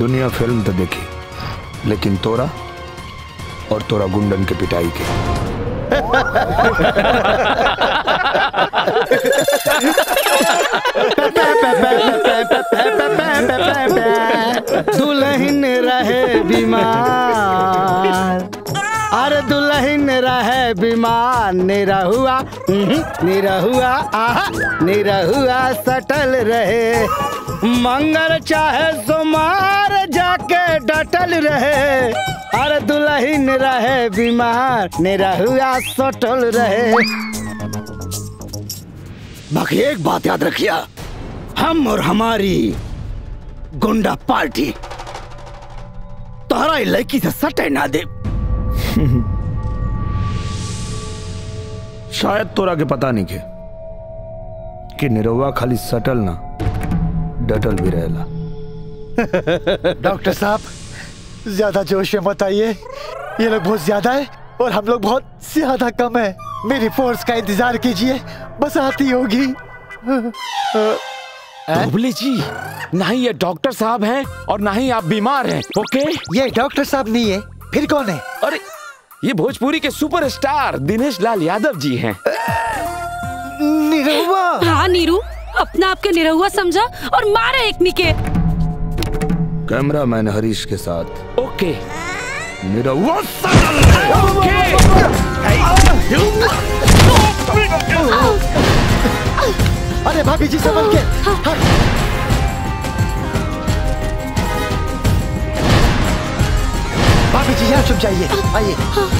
दुनिया फिल्म तो देखी, लेकिन तोरा और तोरा गुंडन के पिटाई के दुल्हन रहे बीमार, अरे दुल्हन रहे बीमार, निरहुआ निरहुआ सटल रहे, मंगल चाहे सोमार जाके डटल रहे, अरे दुल्हन रहे बीमार, निरहुआ सटल रहे। बाकी एक बात याद रखिया, हम और हमारी गुंडा पार्टी तोहरा लड़की से सटे ना दे। शायद तोरा के पता नहीं के कि निरहुआ खाली सटल ना डटल भी रहेला। डॉक्टर साहब ज्यादा जोश में मत आइए, ये लोग बहुत ज्यादा है और हम लोग बहुत ज्यादा कम है। मेरी फोर्स का इंतजार कीजिए, बस आती होगी। बुबली जी, ना ही ये डॉक्टर साहब हैं और ना ही आप बीमार हैं, ओके? ये डॉक्टर साहब नहीं है, फिर कौन है? अरे ये भोजपुरी के सुपरस्टार दिनेश लाल यादव जी हैं। निरहुआ? हाँ नीरू, अपना आपके निरहुआ समझा और मारा एक निके। कैमरामैन हरीश के साथ ओके। निरहुआ अरे भाभी जी संभल के। भाभी जी यहाँ छुप जाइए, आइए।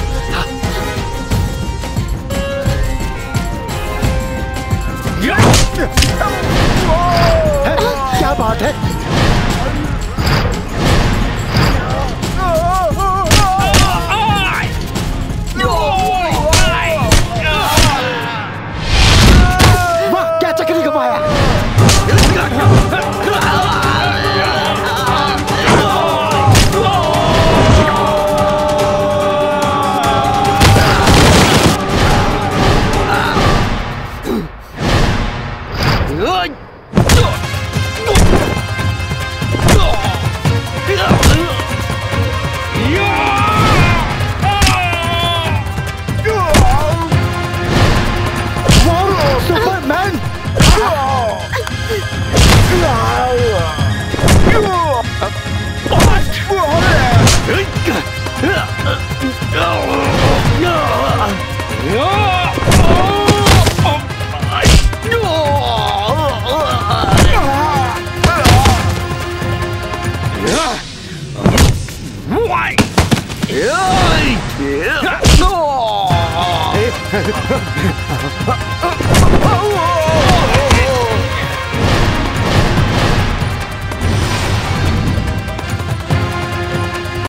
क्या बात है? वाह, क्या चक्री घुमाया।